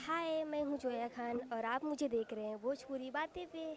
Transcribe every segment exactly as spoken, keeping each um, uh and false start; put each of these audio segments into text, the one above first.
हाय, मैं हूँ जोया खान और आप मुझे देख रहे हैं भोजपुरी बातें पे।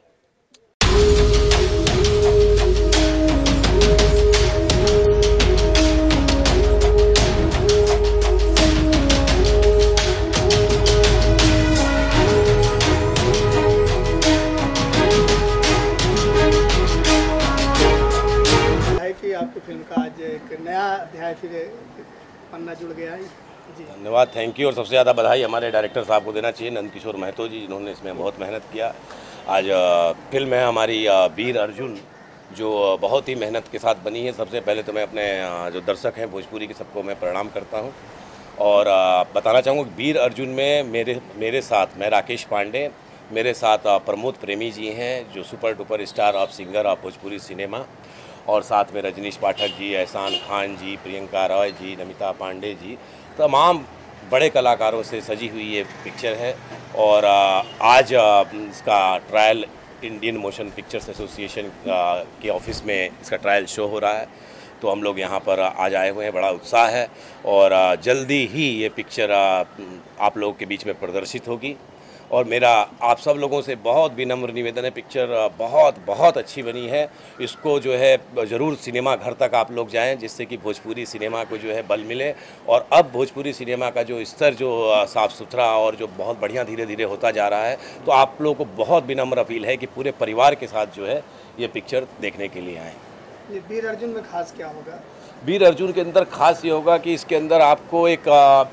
कि आपकी फिल्म का आज एक नया अध्याय फिर पन्ना जुड़ गया है जी। धन्यवाद, थैंक यू। और सबसे ज़्यादा बधाई हमारे डायरेक्टर साहब को देना चाहिए, नंद किशोर महतो जी, जिन्होंने इसमें बहुत मेहनत किया। आज फिल्म है हमारी वीर अर्जुन, जो बहुत ही मेहनत के साथ बनी है। सबसे पहले तो मैं अपने जो दर्शक हैं भोजपुरी के, सबको मैं प्रणाम करता हूं और बताना चाहूँगा वीर अर्जुन में मेरे मेरे साथ मैं राकेश पांडे, मेरे साथ प्रमोद प्रेमी जी हैं, जो super duper star of singer of Bhojpuri cinema, और साथ में रजनीश पाठक जी, एहसान खान जी, प्रियंका रॉय जी, नमिता पांडे जी, तमाम बड़े कलाकारों से सजी हुई ये पिक्चर है। और आज इसका trial Indian Motion Pictures Association के ऑफिस में इसका ट्रायल शो हो रहा है, तो हम लोग यहाँ पर आज आए हुए हैं। बड़ा उत्साह है और जल्दी ही ये पिक्चर आप लोगों के बीच में प्रदर्शित होगी। और मेरा आप सब लोगों से बहुत विनम्र निवेदन है, पिक्चर बहुत बहुत अच्छी बनी है। इसको जो है ज़रूर सिनेमा घर तक आप लोग जाएं, जिससे कि भोजपुरी सिनेमा को जो है बल मिले। और अब भोजपुरी सिनेमा का जो स्तर जो साफ़ सुथरा और जो बहुत बढ़िया धीरे धीरे होता जा रहा है, तो आप लोगों को बहुत विनम्र अपील है कि पूरे परिवार के साथ जो है ये पिक्चर देखने के लिए आएँ। ये वीर अर्जुन में खास क्या होगा? वीर अर्जुन के अंदर खास ये होगा कि इसके अंदर आपको एक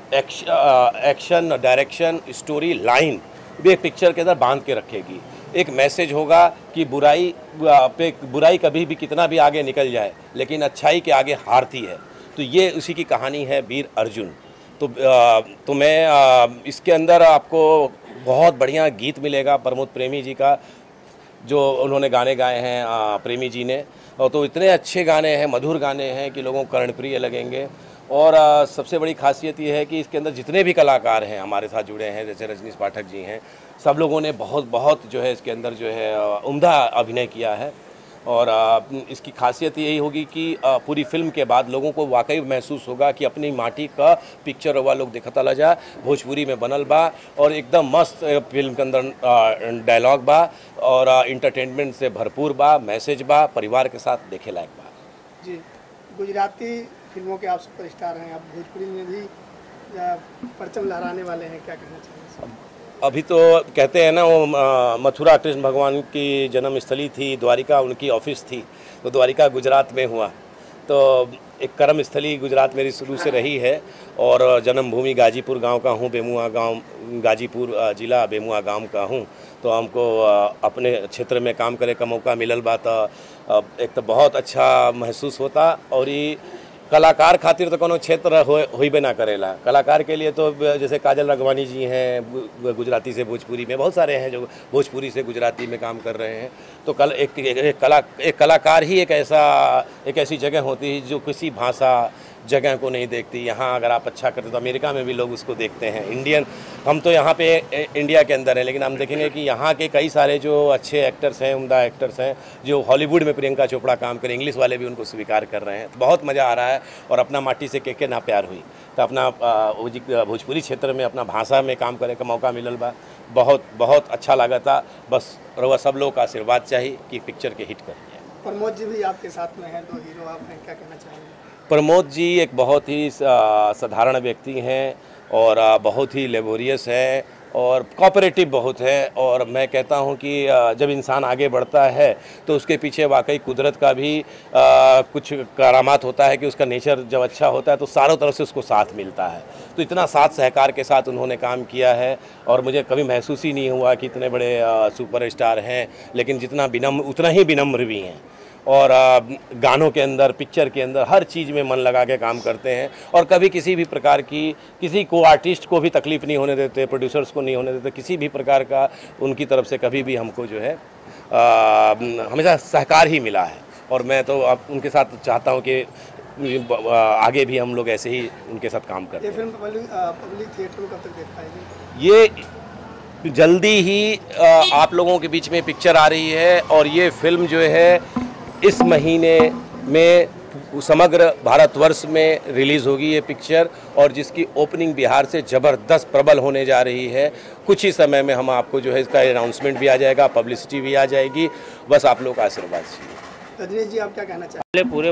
एक्शन, डायरेक्शन, स्टोरी लाइन भी एक पिक्चर के अंदर बांध के रखेगी। एक मैसेज होगा कि बुराई पे बुराई कभी भी कितना भी आगे निकल जाए, लेकिन अच्छाई के आगे हारती है। तो ये उसी की कहानी है वीर अर्जुन। तो तो मैं इसके अंदर आपको बहुत बढ़िया गीत मिलेगा प्रमोद प्रेमी जी का, जो उन्होंने गाने गाए हैं प्रेमी जी ने, और तो इतने अच्छे गाने हैं, मधुर गाने हैं कि लोगों को कर्णप्रिय लगेंगे। और आ, सबसे बड़ी खासियत ये है कि इसके अंदर जितने भी कलाकार हैं हमारे साथ जुड़े हैं, जैसे रजनीश पाठक जी हैं, सब लोगों ने बहुत बहुत जो है इसके अंदर जो है उम्दा अभिनय किया है। और आ, इसकी खासियत यही होगी कि आ, पूरी फिल्म के बाद लोगों को वाकई महसूस होगा कि अपनी माटी का पिक्चर हुआ लोग देखता ला जा, भोजपुरी में बनल बा और एकदम मस्त फिल्म के अंदर डायलॉग बा और इंटरटेनमेंट से भरपूर बा, मैसेज बा, परिवार के साथ देखे लायक बा। जी, गुजराती फिल्मों के आप सुपरस्टार हैं, आप भोजपुरी में भी परचम लहराने वाले हैं, क्या कहना चाहिए? अभी तो कहते हैं ना, वो मथुरा कृष्ण भगवान की जन्मस्थली थी, द्वारिका उनकी ऑफिस थी, तो द्वारिका गुजरात में हुआ। तो एक कर्म स्थली गुजरात मेरी शुरू से रही है और जन्मभूमि गाजीपुर गांव का हूँ, बेमुआ गांव, गाजीपुर जिला बेमुआ गांव का हूँ। तो हमको अपने क्षेत्र में काम करे का मौका मिलल बा, तो एक तो बहुत अच्छा महसूस होता। और ये कलाकार खातिर तो कोनो क्षेत्र हो होइबे ना करेला। कलाकार के लिए तो जैसे काजल राघवानी जी हैं, गुजराती से भोजपुरी में, बहुत सारे हैं जो भोजपुरी से गुजराती में काम कर रहे हैं। तो कल एक, एक, एक कला एक कलाकार ही एक ऐसा एक ऐसी जगह होती है जो किसी भाषा जगह को नहीं देखती। यहाँ अगर आप अच्छा करते तो अमेरिका में भी लोग उसको देखते हैं। इंडियन, हम तो यहाँ पे इंडिया के अंदर हैं, लेकिन हम देखेंगे कि यहाँ के कई सारे जो अच्छे एक्टर्स हैं, उम्दा एक्टर्स हैं, जो हॉलीवुड में प्रियंका चोपड़ा काम करें, इंग्लिश वाले भी उनको स्वीकार कर रहे हैं। तो बहुत मज़ा आ रहा है। और अपना माटी से के के ना प्यार हुई, तो अपना भोजपुरी क्षेत्र में अपना भाषा में काम करे का मौका मिलल बा, बहुत बहुत अच्छा लगा था। बस रउआ सब लोग का आशीर्वाद चाहिए कि पिक्चर के हिट करिए। प्रमोद जी भी आपके साथ में हैं, दो हीरो आप हैं, क्या कहना चाहेंगे? प्रमोद जी एक बहुत ही साधारण व्यक्ति हैं और बहुत ही लेबोरियस है और कोऑपरेटिव बहुत है। और मैं कहता हूं कि जब इंसान आगे बढ़ता है तो उसके पीछे वाकई कुदरत का भी आ, कुछ करामात होता है कि उसका नेचर जब अच्छा होता है तो चारों तरफ से उसको साथ मिलता है। तो इतना साथ सहकार के साथ उन्होंने काम किया है और मुझे कभी महसूस ही नहीं हुआ कि इतने बड़े सुपरस्टार हैं, लेकिन जितना विनम्र उतना ही विनम्र भी हैं। और गानों के अंदर, पिक्चर के अंदर, हर चीज़ में मन लगा के काम करते हैं और कभी किसी भी प्रकार की किसी को आर्टिस्ट को भी तकलीफ़ नहीं होने देते, प्रोड्यूसर्स को नहीं होने देते, किसी भी प्रकार का उनकी तरफ से कभी भी हमको जो है आ, हमेशा सहकार ही मिला है। और मैं तो अब उनके साथ चाहता हूँ कि आगे भी हम लोग ऐसे ही उनके साथ काम करें। ये फिल्म पब्लिक थिएटर में कब तक देख पाएगी? ये जल्दी ही आप लोगों के बीच में पिक्चर आ रही है और ये फिल्म जो है इस महीने में समग्र भारतवर्ष में रिलीज़ होगी ये पिक्चर, और जिसकी ओपनिंग बिहार से ज़बरदस्त प्रबल होने जा रही है। कुछ ही समय में हम आपको जो है इसका अनाउंसमेंट भी आ जाएगा, पब्लिसिटी भी आ जाएगी। बस आप लोग का आशीर्वाद चाहिए। रजनीश जी, आप क्या कहना चाहेंगे? पूरे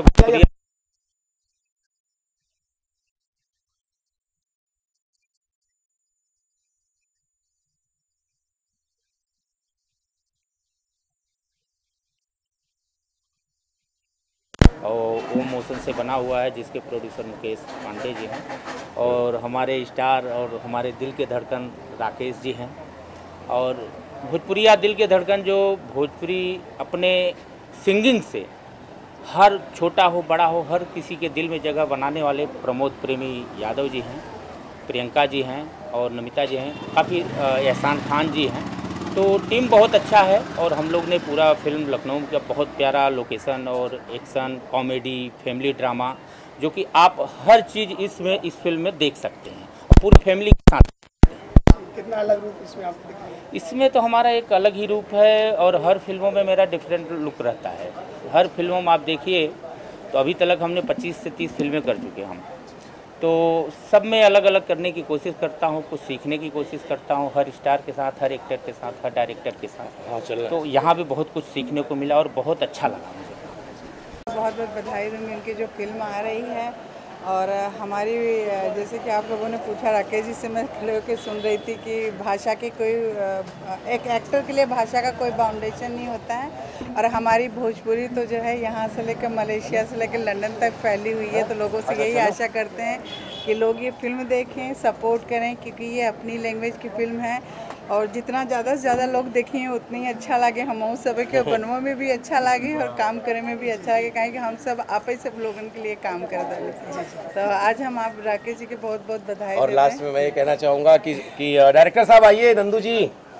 और ओम मोशन से बना हुआ है, जिसके प्रोड्यूसर मुकेश पांडे जी हैं, और हमारे स्टार और हमारे दिल के धड़कन राकेश जी हैं। और भोजपुरिया दिल के धड़कन जो भोजपुरी अपने सिंगिंग से हर छोटा हो बड़ा हो हर किसी के दिल में जगह बनाने वाले प्रमोद प्रेमी यादव जी हैं, प्रियंका जी हैं और नमिता जी हैं, काफ़ी एहसान खान जी हैं। तो टीम बहुत अच्छा है, और हम लोग ने पूरा फिल्म लखनऊ का बहुत प्यारा लोकेशन और एक्शन, कॉमेडी, फैमिली ड्रामा, जो कि आप हर चीज़ इसमें इस फिल्म में देख सकते हैं, पूरी फैमिली के साथ। कितना अलग रूप इसमें आपको दिखा? इसमें तो हमारा एक अलग ही रूप है, और हर फिल्मों में मेरा डिफरेंट लुक रहता है। हर फिल्मों में आप देखिए तो अभी तक हमने पच्चीस से तीस फिल्में कर चुके हैं हम, तो सब में अलग अलग करने की कोशिश करता हूँ, कुछ सीखने की कोशिश करता हूँ, हर स्टार के साथ, हर एक्टर के साथ, हर डायरेक्टर के साथ। हाँ, चल तो यहाँ भी बहुत कुछ सीखने को मिला और बहुत अच्छा लगा मुझे। बहुत बहुत बधाई दूँगी उनकी जो फिल्म आ रही है। और हमारी, जैसे कि आप लोगों ने पूछा, राकेश जी से मैं खड़े होकर सुन रही थी कि भाषा की कोई, एक एक्टर के लिए भाषा का कोई बाउंडेशन नहीं होता है। और हमारी भोजपुरी तो जो है यहाँ से लेकर मलेशिया से लेकर लंदन तक फैली हुई है। तो लोगों से यही आशा करते हैं कि लोग ये फिल्म देखें, सपोर्ट करें, क्योंकि ये अपनी लैंग्वेज की फिल्म है। और जितना ज़्यादा से ज़्यादा लोग देखें उतनी ही अच्छा लगे, हम सब के बनने में भी अच्छा लगे और काम करने में भी अच्छा लगे, कहें कि हम सब आप ही सब लोगों के लिए काम कर दें। तो आज हम आप राकेश जी के बहुत बहुत बधाई। और लास्ट में मैं ये कहना चाहूँगा कि कि डायरेक्टर साहब आइए, नंदू जी,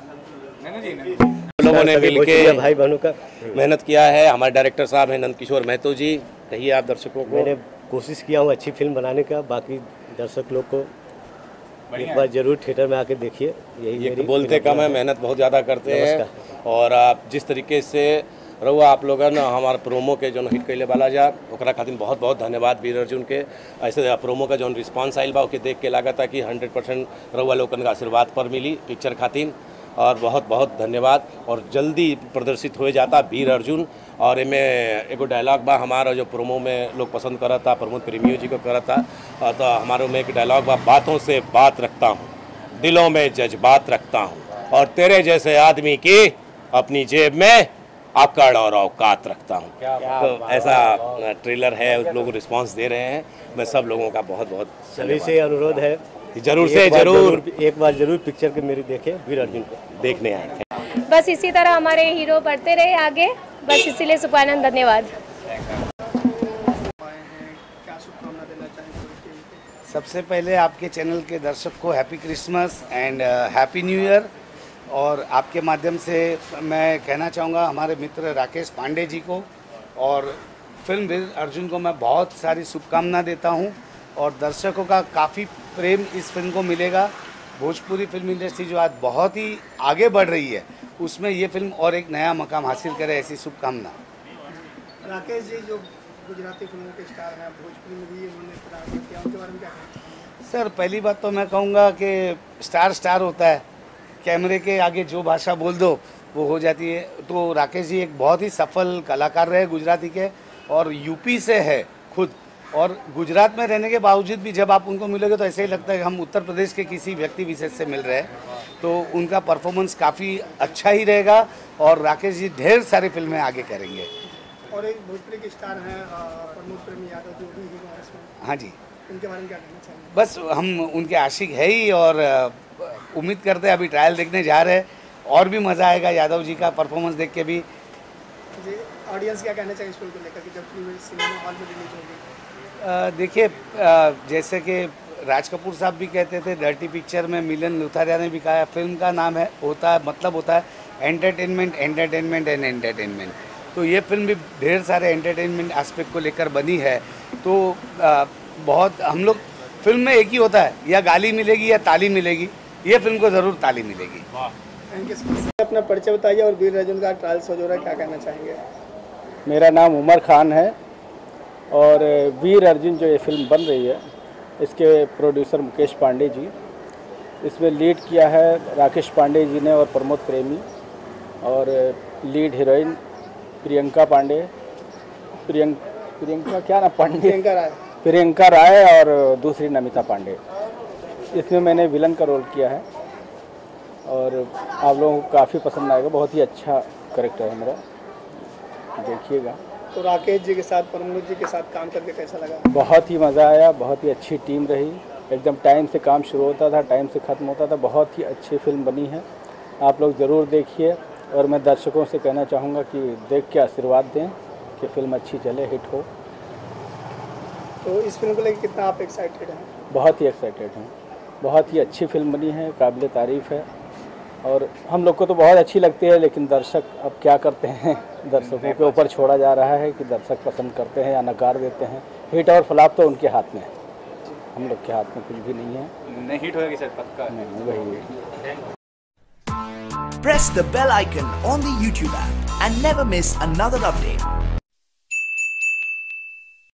लोगों ने मिलके भाई बहनों का मेहनत किया है। हमारे डायरेक्टर साहब हैं नंद किशोर महतो जी, कहिए आप दर्शकों को। मैंने कोशिश किया हूँ अच्छी फिल्म बनाने का, बाकी दर्शक लोग को एक बार जरूर थिएटर में आके देखिए। यही ये बोलते कम है, मेहनत बहुत ज़्यादा करते हैं। और आप जिस तरीके से रहुआ आप लोगन हमारे प्रोमो के जो हिट कैले वाला जा, ओकरा खातिर बहुत बहुत धन्यवाद वीर अर्जुन के। ऐसे प्रोमो का जो रिस्पांस आइल बा ओके देख के लागत है कि हंड्रेड परसेंट रहुआ लोगन का आशीर्वाद पर मिली पिक्चर खातिर, और बहुत बहुत धन्यवाद। और जल्दी प्रदर्शित हो जाता वीर अर्जुन, और इनमें एगो डायलॉग बा हमारा जो प्रोमो में लोग पसंद करा था, प्रमोद प्रेमियों जी को करा था। तो हमारे में एक डायलॉग बा, बातों से बात रखता हूँ, दिलों में जज्बात रखता हूँ, और तेरे जैसे आदमी की अपनी जेब में आकड़ और औकात रखता हूँ। तो ऐसा ट्रेलर है, उस लोग रिस्पांस दे रहे हैं। मैं सब लोगों का बहुत बहुत सभी से अनुरोध है, जरूर से जरूर एक बार जरूर पिक्चर के मेरी देखें, वीर अर्जुन को देखने आए थे। बस इसी तरह हमारे हीरो बढ़ते रहे आगे, बस इसीलिए सुपानंद धन्यवाद। सबसे पहले आपके चैनल के दर्शक को happy Christmas and happy new year. और आपके माध्यम से मैं कहना चाहूँगा हमारे मित्र राकेश पांडे जी को और फिल्म वीर अर्जुन को मैं बहुत सारी शुभकामना देता हूँ। और दर्शकों का काफ़ी प्रेम इस फिल्म को मिलेगा। भोजपुरी फिल्म इंडस्ट्री जो आज बहुत ही आगे बढ़ रही है, उसमें ये फिल्म और एक नया मकाम हासिल करे, ऐसी शुभकामना। राकेश जी जो गुजराती फिल्मों के स्टार हैं, भोजपुरी में भी उन्होंने काम किया, उनके बारे में क्या कहें? सर, पहली बात तो मैं कहूँगा कि स्टार स्टार होता है, कैमरे के आगे जो भाषा बोल दो वो हो जाती है। तो राकेश जी एक बहुत ही सफल कलाकार रहे गुजराती के, और यूपी से है खुद, और गुजरात में रहने के बावजूद भी जब आप उनको मिलोगे तो ऐसे ही लगता है कि हम उत्तर प्रदेश के किसी व्यक्ति विशेष से मिल रहे हैं। तो उनका परफॉर्मेंस काफ़ी अच्छा ही रहेगा, और राकेश जी ढेर सारी फिल्में आगे करेंगे। और एक भोजपुरी के स्टार हैं प्रमोद प्रेमी यादव, जो भी हीरो हैं इसमें, हाँ जी, उनके बारे में क्या कहना चाहेंगे? बस हम उनके आशिक है ही, और उम्मीद करते हैं अभी ट्रायल देखने जा रहे हैं, और भी मज़ा आएगा यादव जी का परफॉर्मेंस देख के भी। जी, ऑडियंस क्या कहना चाहिए इस फिल्म को लेकर कि जब फिल्म सिनेमा हॉल में रिलीज होगी? देखिए, जैसे कि राज कपूर साहब भी कहते थे, डर्टी पिक्चर में मिलन लुथारिया ने भी कहा, फिल्म का नाम है होता है मतलब होता है एंटरटेनमेंट, एंटरटेनमेंट एंड एंटरटेनमेंट। तो ये फिल्म भी ढेर सारे एंटरटेनमेंट एस्पेक्ट को लेकर बनी है। तो आ, बहुत हम लोग फिल्म में एक ही होता है, या गाली मिलेगी या ताली मिलेगी। ये फिल्म को ज़रूर ताली मिलेगी। अपना परिचय बताइए, और वीर अर्जुन का ट्रायल शो हो रहा है, क्या कहना चाहेंगे? मेरा नाम उमर खान है, और वीर अर्जुन जो ये फिल्म बन रही है, इसके प्रोड्यूसर मुकेश पांडे जी, इसमें लीड किया है राकेश पांडे जी ने और प्रमोद प्रेमी, और लीड हीरोइन प्रियंका पांडे प्रियंक प्रियंका क्या ना पांडे प्रियंका राय प्रियंका राय और दूसरी नमिता पांडे। इसमें मैंने विलन का रोल किया है और आप लोगों को काफ़ी पसंद आएगा। बहुत ही अच्छा कैरेक्टर है मेरा, देखिएगा। तो राकेश जी के साथ, प्रमोद जी के साथ काम करके कैसा लगा? बहुत ही मज़ा आया, बहुत ही अच्छी टीम रही। एकदम टाइम से काम शुरू होता था, टाइम से ख़त्म होता था। बहुत ही अच्छी फिल्म बनी है, आप लोग ज़रूर देखिए। और मैं दर्शकों से कहना चाहूँगा कि देख के आशीर्वाद दें कि फिल्म अच्छी चले, हिट हो। तो इस फिल्म को लेकर कितना आप एक्साइटेड हैं? बहुत ही एक्साइटेड हैं। बहुत ही अच्छी फिल्म बनी है, काबिल तारीफ़ है और हम लोग को तो बहुत अच्छी लगती है, लेकिन दर्शक अब क्या करते हैं, दर्शकों के ऊपर छोड़ा जा रहा है कि दर्शक पसंद करते हैं या नकार देते हैं। हिट और फ्लॉप तो उनके हाथ में है, हम लोग के हाथ में कुछ भी नहीं है। नहीं हिट होगी सर पक्का। नहीं, वही। Press the bell icon on the YouTube app and never miss another update.